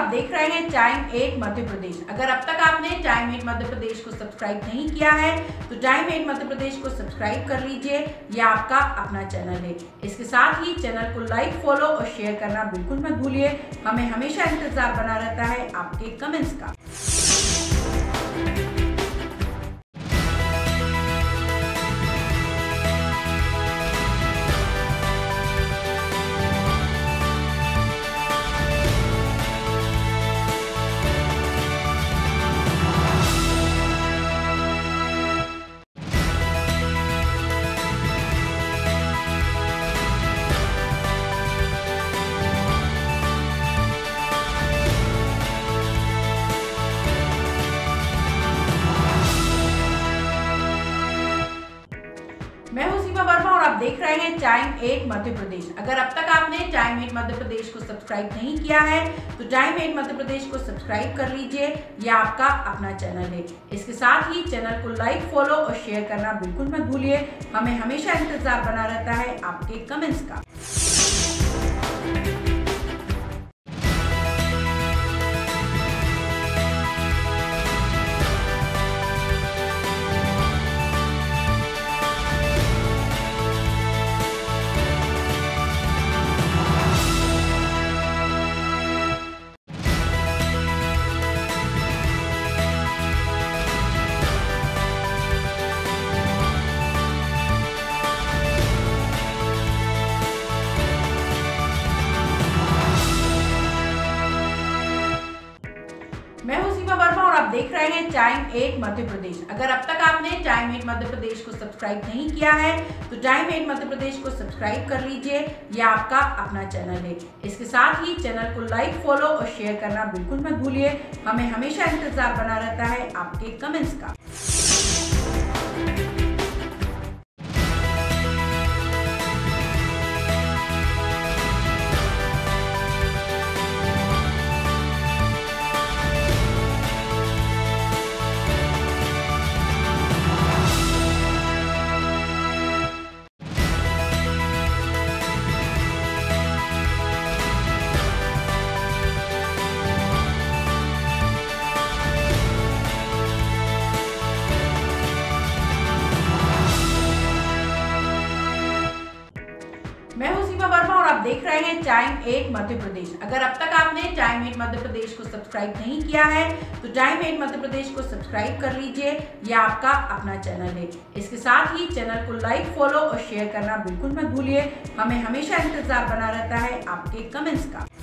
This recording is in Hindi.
आप देख रहे हैं टाइम 8 मध्य प्रदेश। अगर अब तक आपने टाइम 8 मध्य प्रदेश को सब्सक्राइब नहीं किया है तो टाइम 8 मध्य प्रदेश को सब्सक्राइब कर लीजिए। यह आपका अपना चैनल है। इसके साथ ही चैनल को लाइक, फॉलो और शेयर करना बिल्कुल मत भूलिए। हमें हमेशा इंतजार बना रहता है आपके कमेंट्स का। मैं हूं सीमा वर्मा और आप देख रहे हैं टाइम 8 मध्य प्रदेश। अगर अब तक आपने टाइम 8 मध्य प्रदेश को सब्सक्राइब नहीं किया है तो टाइम 8 मध्य प्रदेश को सब्सक्राइब कर लीजिए। यह आपका अपना चैनल है। इसके साथ ही चैनल को लाइक, फॉलो और शेयर करना बिल्कुल मत भूलिए। हमें हमेशा इंतजार बना रहता है आपके कमेंट्स का। मैं हूं सीमा वर्मा और आप देख रहे हैं टाइम 8 मध्य प्रदेश। अगर अब तक आपने टाइम 8 मध्य प्रदेश को सब्सक्राइब नहीं किया है तो टाइम 8 मध्य प्रदेश को सब्सक्राइब कर लीजिए। यह आपका अपना चैनल है। इसके साथ ही चैनल को लाइक, फॉलो और शेयर करना बिल्कुल मत भूलिए। हमें हमेशा इंतजार बना रहता है आपके कमेंट्स का। मैं हूं सीमा वर्मा और आप देख रहे हैं टाइम 8 मध्य प्रदेश। अगर अब तक आपने टाइम 8 मध्य प्रदेश को सब्सक्राइब नहीं किया है तो टाइम 8 मध्य प्रदेश को सब्सक्राइब कर लीजिए। यह आपका अपना चैनल है। इसके साथ ही चैनल को लाइक, फॉलो और शेयर करना बिल्कुल मत भूलिए। हमें हमेशा इंतजार बना रहता है आपके कमेंट्स का।